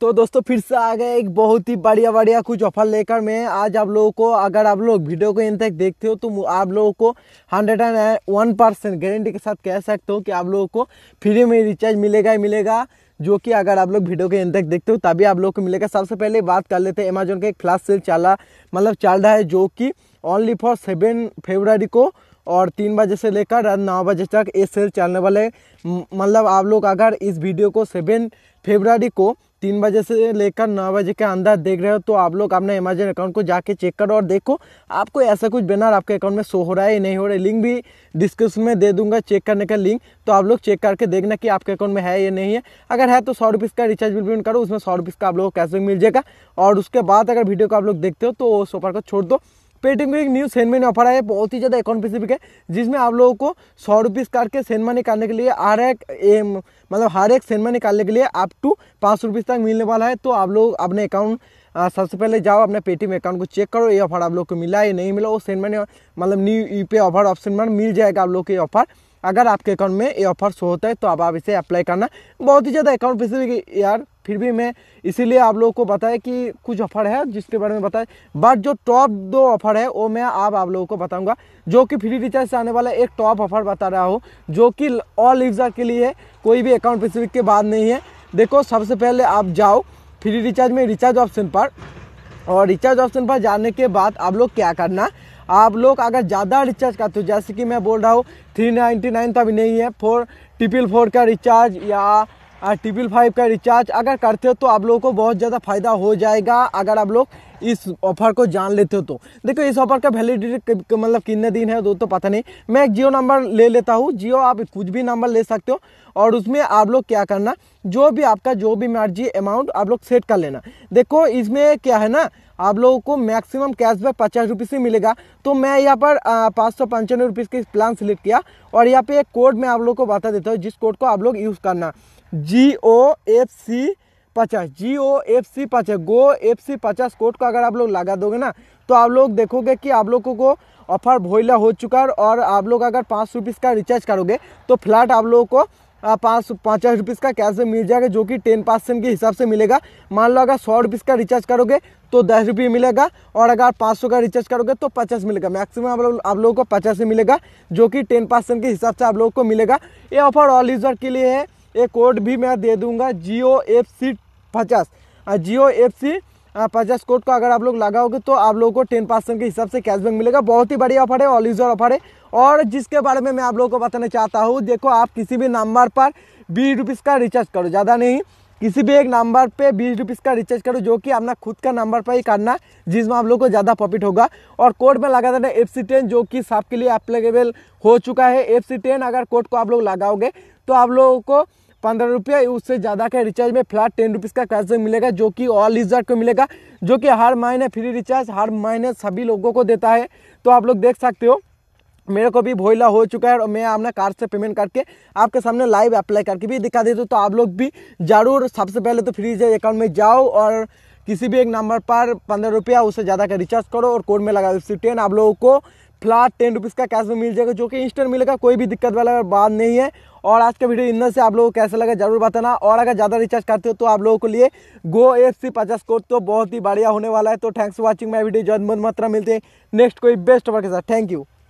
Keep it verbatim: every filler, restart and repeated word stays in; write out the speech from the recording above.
तो दोस्तों फिर से आ गए एक बहुत ही बढ़िया बढ़िया कुछ ऑफर लेकर। मैं आज आप लोगों को, अगर आप लोग वीडियो को इन तक देखते हो तो आप लोगों को hundred and one percent guarantee के साथ कह सकते हो कि आप लोगों को फ्री में रिचार्ज मिलेगा ही मिलेगा, जो कि अगर आप लोग वीडियो के इन तक देखते हो तभी आप लोगों को मिलेगा। सबसे पहले बात कर लेते हैं अमेजोन का एक फ्लैश सेल चला मतलब चल रहा है, जो कि ओनली फॉर सेवन फरवरी को और तीन बजे से लेकर रात नौ बजे तक ये सेल चलने वाले है। मतलब आप लोग अगर इस वीडियो को सेवन फरवरी को तीन बजे से लेकर नौ बजे के अंदर देख रहे हो तो आप लोग अपने अमेजन अकाउंट को जाके चेक करो और देखो आपको ऐसा कुछ बैनर आपके अकाउंट में शो हो रहा है या नहीं हो रहा है। लिंक भी डिस्क्रिप्शन में दे दूंगा चेक करने का लिंक, तो आप लोग चेक करके देखना कि आपके अकाउंट में है या नहीं है। अगर है तो सौ रुपीज़ का रिचार्ज बिल पेमेंट करो, उसमें सौ रुपीज़ का आप लोग को कैशबैक मिल जाएगा। और उसके बाद अगर वीडियो को आप लोग देखते हो तो उस ऑफर को छोड़ दो। पेटीएम का एक न्यू सेंड मनी ऑफर है, बहुत ही ज़्यादा अकाउंट स्पेसिफिक है, जिसमें आप लोगों को सौ रुपीज़ करके सेंड मनी करने के लिए हर एक मतलब हर एक सेंड मनी निकालने के लिए अप टू पाँच सौ रुपीज़ तक मिलने वाला है। तो आप लोग अपने अकाउंट सबसे पहले जाओ अपने पेटीएम अकाउंट को चेक करो, ये ऑफर आप लोग को मिला या नहीं मिला। वो सेंड मनी मतलब न्यू यूपीआई ऑफर ऑप्शन में मिल जाएगा आप लोग को ये ऑफर। अगर आपके अकाउंट में ये ऑफर शो होता है तो अब आप इसे अप्लाई करना। बहुत ही ज़्यादा अकाउंट स्पेसिफिक यार, फिर भी मैं इसीलिए आप लोगों को बताया कि कुछ ऑफर है जिसके बारे में बताया, बट जो टॉप दो ऑफर है वो मैं अब आप लोगों को बताऊंगा, जो कि फ्री रिचार्ज से आने वाला एक टॉप ऑफर बता रहा हूँ, जो कि ऑल यूजर के लिए है, कोई भी अकाउंट स्पेसिफिक के बाद नहीं है। देखो सबसे पहले आप जाओ फ्री रिचार्ज में रिचार्ज ऑप्शन पर, और रिचार्ज ऑप्शन पर जाने के बाद आप लोग क्या करना, आप लोग अगर ज़्यादा रिचार्ज करते हो, जैसे कि मैं बोल रहा हूँ थ्री नाइन्टी नाइन तो अभी नहीं है, फोर ट्रिपल फोर का रिचार्ज या ट्रिपल फाइव का रिचार्ज अगर करते हो तो आप लोगों को बहुत ज़्यादा फायदा हो जाएगा अगर आप लोग इस ऑफर को जान लेते हो तो। देखो इस ऑफर का वैलिडिटी मतलब कितने दिन है दो तो पता नहीं, मैं एक जियो नंबर ले लेता हूँ। जियो आप कुछ भी नंबर ले सकते हो और उसमें आप लोग क्या करना, जो भी आपका जो भी मर्जी अमाउंट आप लोग सेट कर लेना। देखो इसमें क्या है ना, आप लोगों को मैक्सिमम कैशबैक पचास रुपीज़ से मिलेगा। तो मैं यहाँ पर पाँच सौ पंचानवे रुपीज़ के प्लान सेलेक्ट किया और यहाँ पे एक कोड मैं आप लोग को बता देता हूँ, जिस कोड को आप लोग यूज़ करना, जी ओ एफ सी पचास जी ओ एफ सी पचास गो एफ सी पचास कोड को अगर आप लोग लगा दोगे ना तो आप लोग देखोगे कि आप लोगों को ऑफर भोइला हो चुका है। और आप लोग अगर पाँच सौ रुपीज़ का रिचार्ज करोगे तो फ्लैट आप लोगों को पाँच पचास रुपीज़ का कैशबैक मिल जाएगा, जो कि टेन परसेंट के हिसाब से मिलेगा। मान लो अगर सौ रुपीज़ का रिचार्ज करोगे तो दस रुपये मिलेगा, और अगर पाँच सौ का रिचार्ज करोगे तो पचास मिलेगा। मैक्सिमम आप लोग आप लोगों को पचास ही मिलेगा, जो कि टेन परसेंट के हिसाब से आप लोगों को मिलेगा। ये ऑफर ऑल यूज़र के लिए है। ये कोड भी मैं दे दूंगा, जियो एफ सी पचास जियो एफ सी पचास कोड को अगर आप लोग लगाओगे तो आप लोगों को टेन परसेंट के हिसाब से कैशबैक मिलेगा। बहुत ही बढ़िया ऑफर है, ऑल यूजर ऑफर है। और जिसके बारे में मैं आप लोगों को बताना चाहता हूँ, देखो आप किसी भी नंबर पर बीस रुपीज़ का रिचार्ज करो, ज़्यादा नहीं, किसी भी एक नंबर पे बीस रुपीज़ का रिचार्ज करो, जो कि अपना खुद का नंबर पर ही करना, जिसमें आप लोग को ज़्यादा प्रॉफिट होगा। और कोड में लगा देना एफ सी टेन, जो कि सबके लिए एप्लीकेबल हो चुका है। एफ सी टेन अगर कोड को आप लोग लगाओगे तो आप लोगों को पंद्रह रुपये उससे ज़्यादा के रिचार्ज में फ्लैट टेन रुपीज़ का कैशबैक मिलेगा, जो कि ऑल यूजर को मिलेगा, जो कि हर महीने फ्री रिचार्ज हर महीने सभी लोगों को देता है। तो आप लोग देख सकते हो मेरे को भी भोइला हो चुका है और मैं अपना कार्ड से पेमेंट करके आपके सामने लाइव अप्लाई करके भी दिखा देता हूँ। तो आप लोग भी जरूर सबसे पहले तो फ्री रिचार्ज अकाउंट में जाओ और किसी भी एक नंबर पर पंद्रह रुपया उससे ज़्यादा का रिचार्ज करो और कोड में लगा एफ सी टेन, आप लोगों को फ्लैट टेन रुपीज़ का कैश में मिल जाएगा, जो कि इंस्टेंट मिलेगा, कोई भी दिक्कत वाला बात नहीं है। और आज का वीडियो इधर से आप लोगों को कैसा लगा जरूर बताना। और अगर ज़्यादा रिचार्ज करते हो तो आप लोगों के लिए गो एफ सी पचास कोड तो बहुत ही बढ़िया होने वाला है। तो thanks for watching my video, जय मात्रा, मिलते हैं नेक्स्ट कोई बेस्ट ऑफर के साथ। Thank you.